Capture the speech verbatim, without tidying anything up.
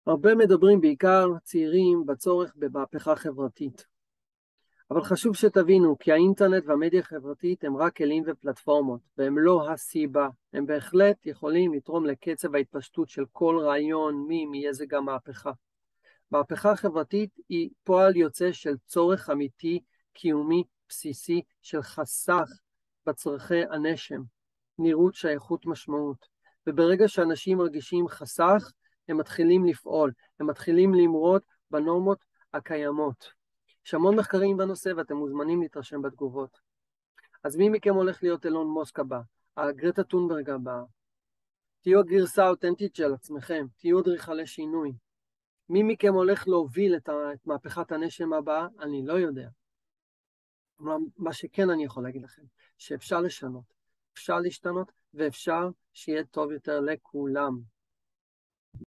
הרבה מדברים, בעיקר צעירים, בצורך במהפכה חברתית. אבל חשוב שתבינו כי האינטרנט והמדיה החברתית הם רק כלים ופלטפורמות, והם לא הסיבה. הם בהחלט יכולים לתרום לקצב ההתפשטות של כל רעיון, מי, מאיזה גם מהפכה. מהפכה חברתית היא פועל יוצא של צורך אמיתי, קיומי, בסיסי, של חסך בצרכי הנשם, נראות, שייכות, משמעות. וברגע שאנשים מרגישים חסך, הם מתחילים לפעול, הם מתחילים למרוד בנורמות הקיימות. יש המון מחקרים בנושא ואתם מוזמנים להתרשם בתגובות. אז מי מכם הולך להיות אילון מוסק הבא? גרטה טונברג הבאה? תהיו הגרסה האותנטית של עצמכם, תהיו אדריכלי שינוי. מי מכם הולך להוביל את, ה... את מהפכת הנשם הבאה? אני לא יודע. מה שכן אני יכול להגיד לכם, שאפשר לשנות, אפשר להשתנות ואפשר שיהיה טוב יותר לכולם.